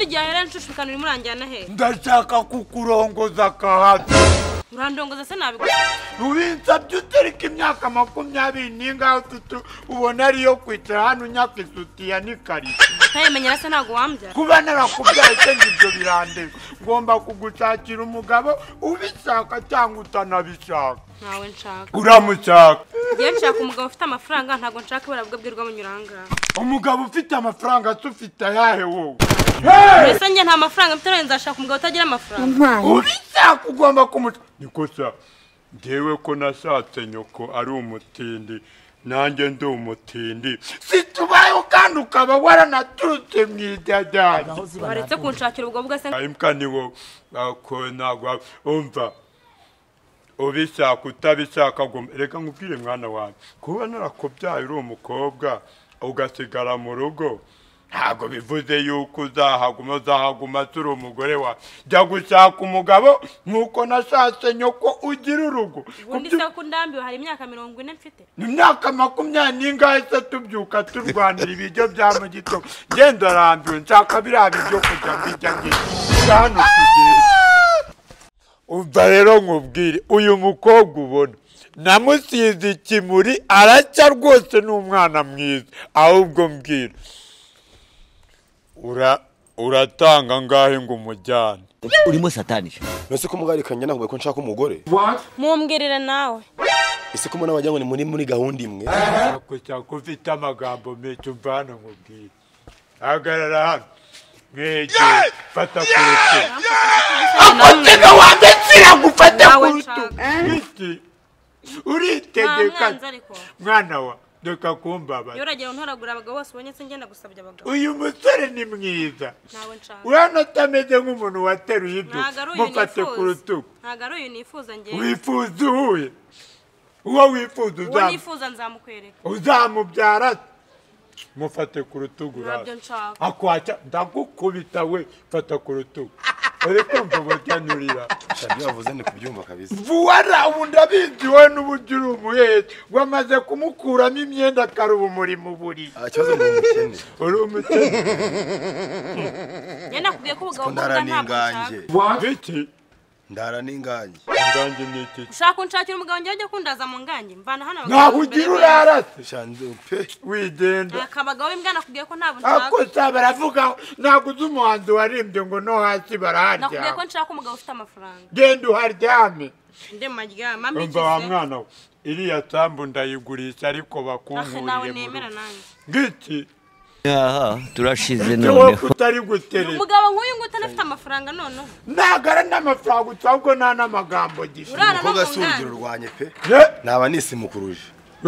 igihe rero nshushukana uri muranjyana he ndashaka kukurongoza kahati urandongoza se nabigura ubinsabye utereka imyaka 20 n'ingaho tutu ubona ariyo kwicara hano unyaka isutiya n'ikarito utayimenyera se ntago wambya kuba narakubyaye se ngibyo birandeba ngomba kugushakira umugabo ubishaka cyangwa utanabishaka ntawe nshaka uramushaka ngiye nshaka umugabo ufite amafaranga ntago nshaka ibara bwabwirwa munyuranga umugabo ufite amafaranga ufite ayahe wowe mbese njye nta mafaranga mfite rero nzashaka umugabo utagira amafaranga ubishaka ugomba kumuca nikosa ngewe ko nashatse nyoko ari umutindi nanjye ndi umutindi situbayeho kandi ukaba waranaturutse mu idadari waretse kunshakira ubwo bwa se imbwa niwo ko nagwa umva ubishaka utabishaka reka nkubwire mwana wanjye kuba narakubyaye uri umukobwa ugasigara mu rugo ntabwo bivuze yuko uzahaguma turi umugore wa jya gushaka umugabo nk'uko nashatse nyoko ugira urugo ubundi se ko ndambiwe hari imyaka 40 mfite ni imyaka 20 n'ingahe se tubyuka turwanira ibiryo bya mu gitondo ngenda arambiwe nshaka biriya biryo kujya mbijya ngiye hano tugiye umva rero nkubwire uyu mukobwa ubona namusize ikimuri aracya rwose n'umwana mwiza ahubwo mbwira uratanga ngahe ngo umujyane urimo satanisha nose ko mugarikanye nakubaye ko nshaka umugore mumbwirire nawe ese ko muna wajyango ni muri gahunda imwe ako ufite amagambo menshi umvana nkubwire hagarara hano mwege fata ku rutugu akotega wambetsira gufata ku rutugu uritegeka mwana wa reka kumbaba yoragira ntoragura abagabo bose ubonye se ngenda gusabya abagabo uyu musore ni mwiza nawe nshaka urana utameze nk'umuntu wateruye ibyo mufate ku rutugu ntago ari uyu nifuza ngewe wifuza uhuye uwo wifuza nzamukwereka uzamubyara mufate ku rutugu nabyo nshaka akwaca ndagukubita we fata ku rutugu ariko mvuga shabyo wavuze ni kubyumva kabisa vuwara ubundi abizi we n'uburyo uri umuhetse wamaze kumukuramo imyenda karuba umurimo buri kibazo ngo umukene uri umukene yenda kubwiye ko ubugabo bwa ntabwo iki ndara n'inganje inganje ni iki ushaka unshakira umugabo njye ajya kundaza mu nganje mvana hano ntaho ugira urarase shanze pe wigenda akabagabo imbwa nakubwiye ko ntabwo nshaka ako sa baravuga ntabwo uzi umuhanzi warimbye ngo no hasi baraharya nakubwiye ko nshaka umugabo ufite amafaranga genda uharyame nde maryama mbikize wa mwana we iriya sambu ndayigurisha ariko bakunkuriye nawe nemera nanjye ngiki aha turashize noneho utari guterera umugabo nk'uyu nguyu utanafite amafaranga noneho nagara n'amafaranga utabwo nta n'amagambo gishira ko gasungiro rwanye pe naba nisimukuruje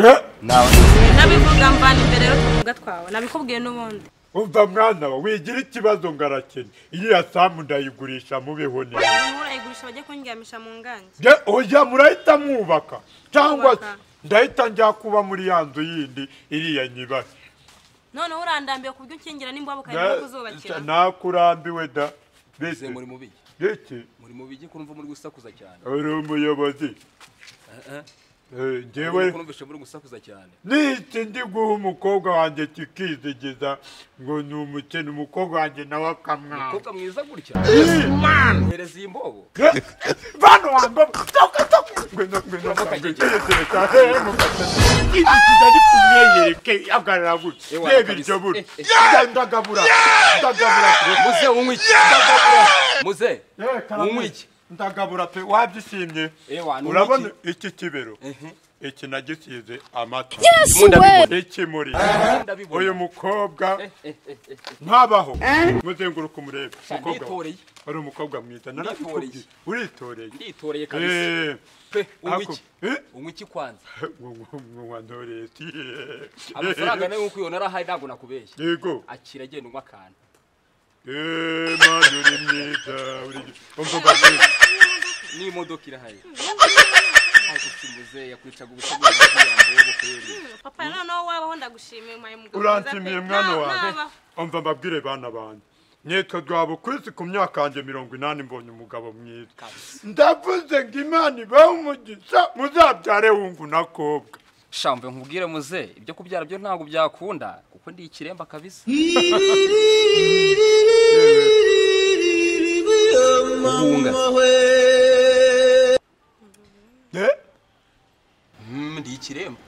nabivuga mvana imbere rero tuvuga twawe nabikubwiye n'ubundi umva mwana we wigira ikibazo ngarakene iriya sambu ndayigurisha mubeho neza urayigurisha bajye kundyamisha mu nganje oya murahita mwubaka cyangwa ndahita njya kuba muri ya nzu yindi iriya nyibase noneho urandambiye ku buryo ukingira n'imbwa bukajya kuzubakira nakurambiwe da bese muri mubi muri mubi ko numva muri gusakuza cyane uri umuyobozi ngewe kunumvisha muri gusakuza cyane niki ndi guha umukobwa wanjye kikizigiza ngo ni umukene umukobwa wanjye nawe akamwana umukobwa mwiza gutya hereza iyi mbobo bano wambo ngwino ari kumweyereke agarara gutya reba iryo bura ndagabura muze unywa iki muze unywa iki ndagabura pe wabyishimye urabona iki kibero iki nagisize amata ikimuri uyu mukobwa ntabaho muzenguruka umurebe umukobwa ari umukobwa mwiza narabikubwiye uritoreye nditoreye kabisa unywa iki kwanza ntoreye amafaranga nayo nkuko uyona arahari ntabwo nakubeshya yego akira agenda unywa akantu mani uri mwiza umvuga bwiza n'imodoka irahari Muzehe yakwicaga ubutegetsi bw'iyambo kweri papa noneho wabaho ndagushimiye umaye mugabo uranshimiye mwana wanjye umva mbabwire bana banjye nyetwe rwabo kwisi ku myaka yanjye 80 mbonye umugabo mwiza ndavuze ngo Imana ibahe umugisha muzabyare hungu na kobwa shamve nkubwire muzehe ibyo kubyara byo ntabwo byakunda kuko ndi ikiremba kabisa uhunga ndi ikiremba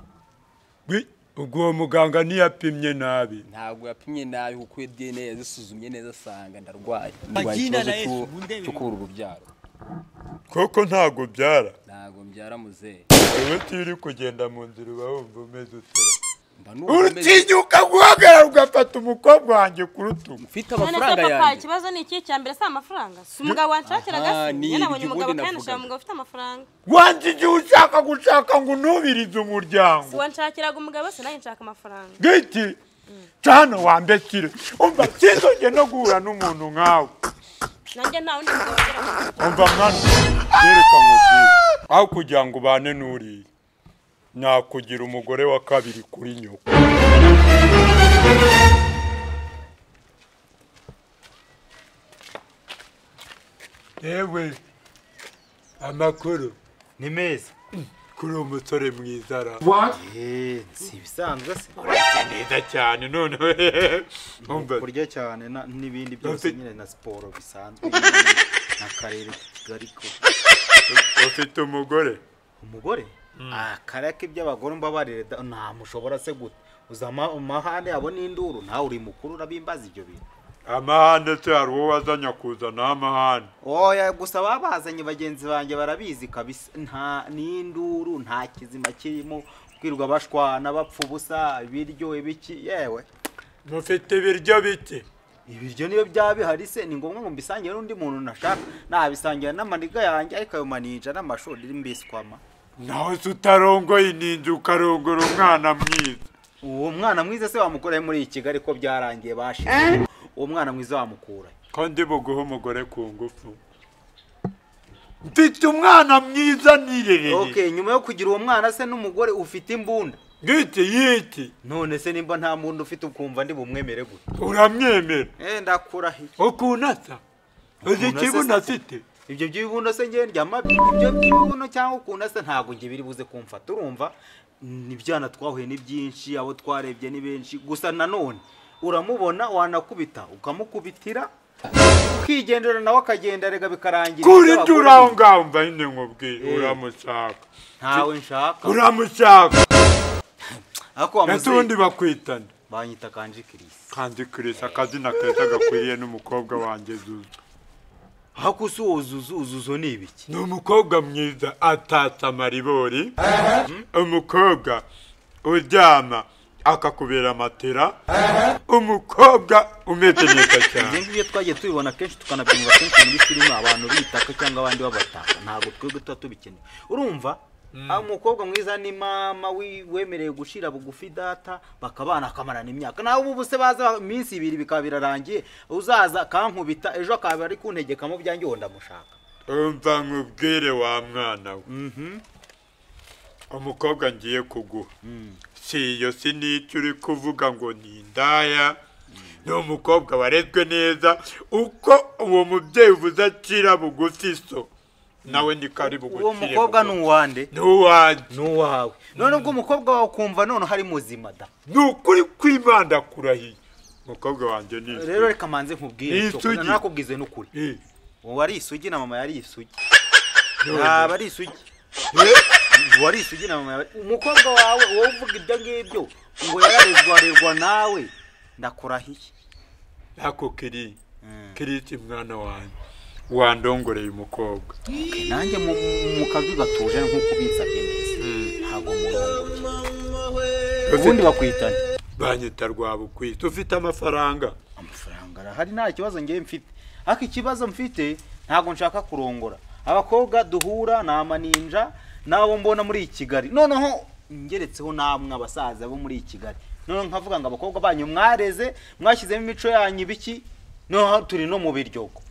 ubwo muganga ntiyapimye nabi ntabwo yapimye nabi kuko DNA yazisuzumye neza asanga ndarwaye Agina na Yesu, cyo kubura urubyaro koko ntago byara ntabwo mbyara muzehe wowe turi kugenda mu nzira uba wumva umeze utera mba urutinyuka guhagarara ugafata umukobwa wanjye ku rutugu ufite amafaranga papa yanjye ikibazo ni iki cyambere si amafaranga si umugabo wanshakiraga se ni nabonye ibyo umugabo ubundi kandi nashaka navugaga. umugabo ufite amafaranga wanjye igihe ushaka gushaka ngo unubirize umuryango si wanshakiraga umugabo se nanjye nshaka amafaranga giti cyane wambekire umva sinzongeye no guhura n'umuntu nkawe nanjye nta wundi mugabo wagira ngo umva mwana yereka nkubwire aho kugira ngo ubane n'uriya nakugira umugore wa kabiri kuri nyoko yewe amakuru ni meza kuri umusore mwiza ra si ibisanzwe se neza cyane none umva kurya cyane n'ibindi byose nyine na siporo bisanzwe n'akarere k'Kigali ko ufite umugore kariya k'iby'abagore mbabarire ntamushobora se gute uza amahane yabo n'induru nawe uri mukuru urabimbaza ibyo bintu amahane se hari uwo wazanya kuzana amahane oya gusa babazanye bagenzi banjye barabizi kabisa nta n'induru nta kizima kirimo kwirwa bashwana bapfa ubusa ibiryo ibiki yewe mufite ibiryo bike ibiryo niyo byaba bihari se ni ngombwa ngo mbisangire n'undi muntu nashaka nabisangira n'amaniga yanjye ariko ayo maninja n'amashuri mbiswama nawe se utarongoye ininja ukarongora umwana mwiza uwo mwana mwiza se wamukorahe muri iyi Kigali ko byarangiye bashize uwo mwana mwiza wamukura kandi buguha umugore ku ngufu mfite umwana mwiza nirereye okay nyuma yo kugira uwo mwana se n'umugore ufite imbunda yiki none se nimba nta muntu ufite ukumva ndi bumwemere gute uramwemera ndakurahiye ukunasa uzi ikibuno afite ibyo by'ibibuno se ngiye ndyama ibyo by'ibibuno cyangwa ukunasa ntabwo ngiye biri buze kumfata urumva nibyana twahuye ni byinshi abo twarebye ni benshi gusa nanone uramubona wanakubita ukamukubitira ukigendera nawe akagenda rega bikarangira kuri nduraho ngaho mva nyine nkubwiye uramushaka ntawe nshaka uramushaka ako n'utundi bakwitana banyita Kanji Chris akazina keza gakwiriye n'umukobwa wanjye Zuzu hako si uzuzo ni ibiki ni umukobwa mwiza atatse amaribori umukobwa uryama akakubera matera umukobwa umeze neza cyane ibyo twagiye tubibona kenshi tukanabyumva kenshi muri filime abantu bitaka cyangwa abandi babataka ntabwo twebwe tuba tubikeneye urumva umukobwa mwiza ni mama wemereye gushira bugufi data bakabana akamarana imyaka nawe ubu se baza iminsi ibiri bikaba birarangiye uzaza kankubita ejo akaba ari kuntegeka mu byanjye wonda mushaka umva nkubwire wa mwana we umukobwa ngiye kuguha si iyo si n'icyo uri kuvuga ngo ni indaya ni umukobwa warezwe neza uko uwo mubyeyi uvuze akira bugufi so nawe ni karibu gukire uwo mukobwa ni uwande ni uwanjye ni uwawe none ubwo umukobwa wawe ukumva none hari muzima da ni ukuri kw'Imana kurahiye umukobwa wanjye ni rero reka manze nkubwire cyo nakubwize n'ukuri wowe ari isugi na mama yari isugi yaba ari isugi wari isugi na mama umukobwa wawe wowe uvuga ibyo ngibyo ngo yararezwa nawe ndakurahiye ako kiriti mwana wanjye wandongoreye umukobwa nanjye mu kazi gatuje nk'uko binsabye neza ntabwo murongo ubundi bakwitana banyita Rwabukwita ufite amafaranga arahari nta kibazo ngiye mfite ariko ikibazo mfite ntabwo nshaka kurongora abakobwa duhura ni amaninja nabo mbona muri Kigali noneho ngeretseho namwe abasaza bo muri Kigali noneho nkavuga ngo abakobwa banyu mwareze mwashyizemo imico yanyu ibiki no turi no mu biryogo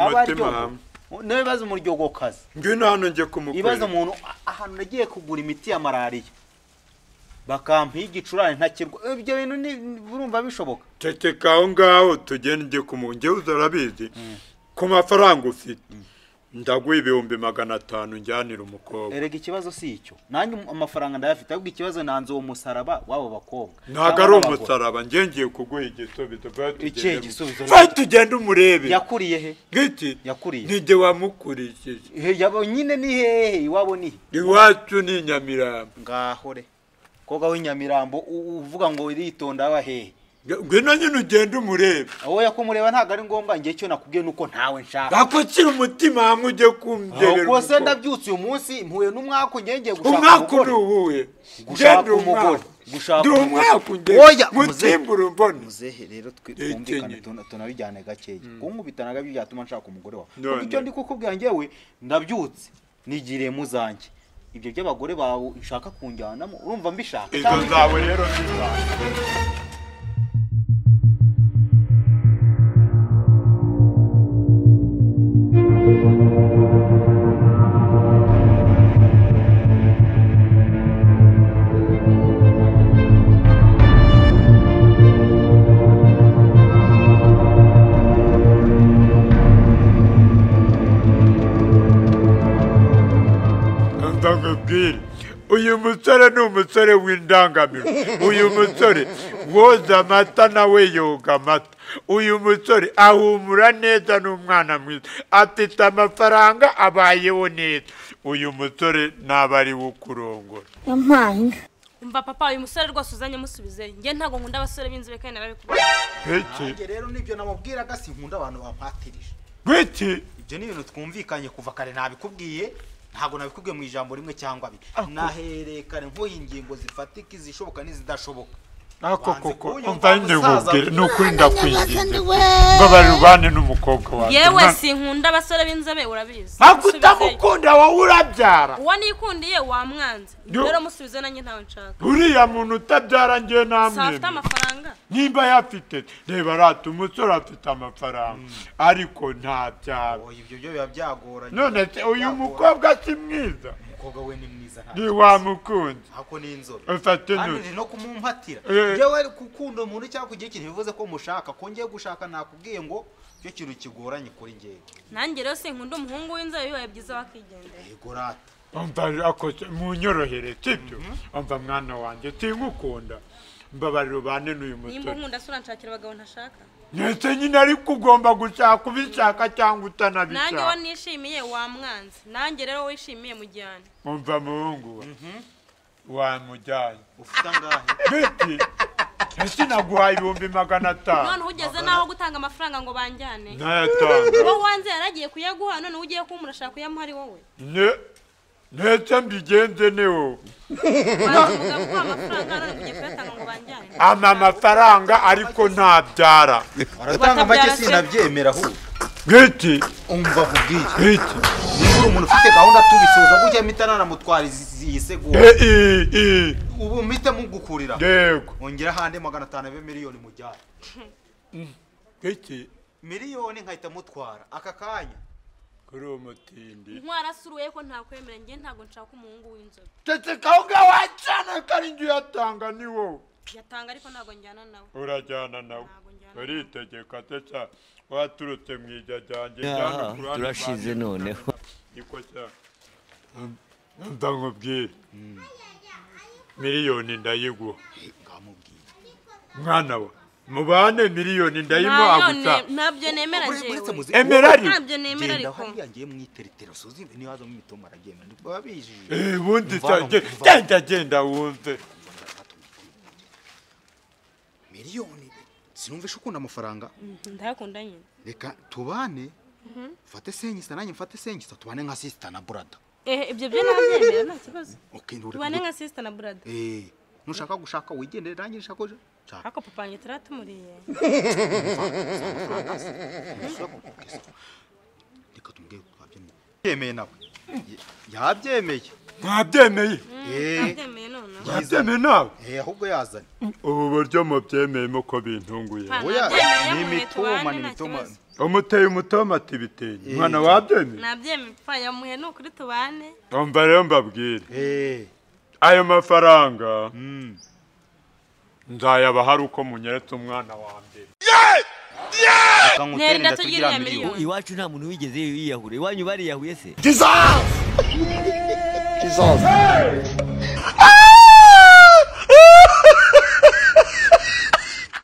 niwe baza umuryogo kazi ngwino hano nje kumukorera ibaza umuntu ahantu nagiye kugura imiti ya malaria bakampa igicurane ntakirwa ibyo bintu urumva bishoboka ceceka aho ngaho tugende nje kumunge uzarabizi ku mafaranga ufite ndaguha 500 njyanira umukobwa. Erega ikibazo si icyo nanjye amafaranga ndayafite ahubwo ikibazo nanze uwo musaraba wabo bakobwa ntago ari umusaraba ngiye kuguha igisubizo iki gisubizo tugenda umurebe yakuriye he giti yakuriye nige wamukurishije yabo nyine ni hehe iwabo ni iwacu ni Nyamirambo ngahore koga w'inyamirambo uvuga ngo iritonda wa hehe ngwino nyine ugenda umurebe aho yakumureba ntago ari ngombwa ngiye cyo nakubwiye nuko ntawe nshaka akokira umutima hamwe ujye kumbyerera uko se ndabyutse uyu munsi mpuye n'umwaka ngiye gushaka umwaka uruhuye gushaka umugore gushaka umugore oya mutimbura mbona muzehe rero twumvikane tunabijyane gakeya kunkubitanaga byatuma nshaka umugore wawe icyo ndi kukubwira ngewe ndabyutse nigiriye muzanjye ibyo by'abagore bawe nshaka kunjyanamo urumva mbishaka izo zawe rero zizana uyu musore ni umusore w'indangamiro uyu musore woza amata nawe yoga amata uyu musore ahumura neza n'umwana mwiza afite amafaranga abayeho neza uyu musore nabari wo kurongora umva papa uyu musore rwose uzanye musubize nge ntago nkunda abasore b'inzobe kandi narabikubwiye nge rero nibyo namubwiraga sinkunda abantu bampatirije gwiki ibyo ni ibintu twumvikanye kuva kare nabikubwiye ntago nabikubwiye mu ijambo rimwe cyangwa abiri naherekane nko ingingo zifatika izishoboka n'izidashoboka koko umva ngubwire nukuri ndakwinginze mbabarubane n'umukobwa wawe yewe sinkunda abasore b'inzobe urabizi akutamukunda wowe urabyara uwo nikundiye wamwanze rero musubize nanjye ntawe nshaka uriya muntu utabyara ngiye namwe afite amafaranga nimba yafite reba rata umusore afite amafaranga ariko ntabyara ibyo byo biba byagoranye none uyu mukobwa si mwiza umukobwa we ni mwiza ni wamukunze ako ni inzobe ufate kandi no kumumpatira jewe kukunda umuntu cyangwa kugira ikintu bivuze ko mushaka ko ngiye gushaka nakubwiye ngo cyo kintu kigoranye kuri ngiye nanjye rero sinkunda umuhungu w'inzobe bibaye byiza wakigendera yego rata umva akoze munyorohere sibyo umva mwana wanjye sinkukunda mbabarira ubane n'uyu musore nimba nkunda sura nshakira abagabo ntashaka ndetse nyine ariko ugomba gushaka ubishaka cyangwa utanabishaka nanjye wo nishimiye wamwanze nanjye rero wishimiye mujyane umva muhungu wamujyanye ufite angahe biti ese naguhaye 500 none ugeze naho gutanga amafaranga ngo banjyane ntayatanga wowe wanze yaragiye kuyaguha none ugiye kumurashaka kuyamuha ari wowe ndetse mbigenze ne wowe amafaranga ariko ntabyara aratanga make sinabyemera aho giti umva vugiye giti niba umuntu ufite gahunda tubisoza gutya mitana namutwara izisegura ubu mite mugukurira yego ongera hande 500 be miliyoni mujyana giti miliyoni nkahita mutwara aka kanya kuri umutindi ntwarasuruye ko ntakwemera nge ntago nshaka umuhungu w'inzobe tete kaunga wacana kari ngiye yatanga ni wowe yatanga ariko ntago njyana nawe urajyana nawe baritegeka teca waturutse mu ijyajyanjye turashize noneho niko cya ndamubwira miliyoni ndayiguha mwana we mubane miliyoni ndayimo aguta ntabyo nemera jewe emerari ntabyo nemera ariko ngiye mwiteretero suzi ni wazo mu mitoma aragenda babijije bundi genda wumve miliyoni sinumvisha ukunda amafaranga ndayakunda nyine reka tubane fate senyisa nanjye mfate senyisa tubane nka sister na brother ibyo byo nabyemera nta kibazo okay tubane nka sister na brother nushaka gushaka wigendere nanjye nshaka ako papa njye turatumuriye reka tumbwiye twabyemeye yemeye nawe yabyemeye mwabyemeye nabyemeye none yabyemeye nawe ahubwo yazanye ubu buryo mubyemeyemo ko bintunguye oya ni imitoma umuteye umutomati bitenge mwana wabyemeye nabyemeye papa yamuhe nukuri tubane umva rero mbabwire ayo mafaranga nzayaba hari uko munyeretse umwana wa mbere reka ngutere Nenda inda tugira tugira miliyoni. miliyoni. iwacu nta muntu wigeze yiyahura iwanyu bariyahuye se Jesus! Jesus!